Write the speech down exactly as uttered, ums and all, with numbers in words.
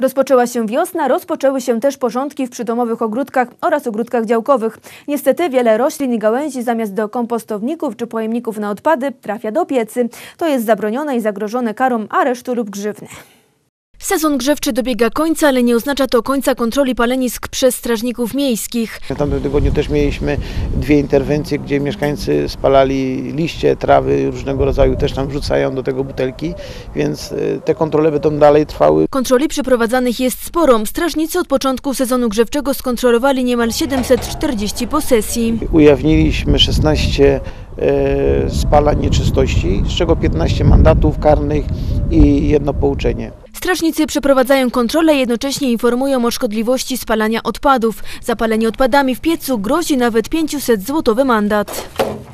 Rozpoczęła się wiosna, rozpoczęły się też porządki w przydomowych ogródkach oraz ogródkach działkowych. Niestety wiele roślin i gałęzi zamiast do kompostowników czy pojemników na odpady trafia do piecy. To jest zabronione i zagrożone karą aresztu lub grzywny. Sezon grzewczy dobiega końca, ale nie oznacza to końca kontroli palenisk przez strażników miejskich. W tamtym tygodniu też mieliśmy dwie interwencje, gdzie mieszkańcy spalali liście, trawy różnego rodzaju, też tam wrzucają do tego butelki, więc te kontrole będą dalej trwały. Kontroli przeprowadzanych jest sporo. Strażnicy od początku sezonu grzewczego skontrolowali niemal siedemset czterdzieści posesji. Ujawniliśmy szesnaście e, spalań nieczystości, z czego piętnaście mandatów karnych i jedno pouczenie. Strażnicy przeprowadzają kontrolę i jednocześnie informują o szkodliwości spalania odpadów. Za palenie odpadami w piecu grozi nawet pięćset złotych mandat.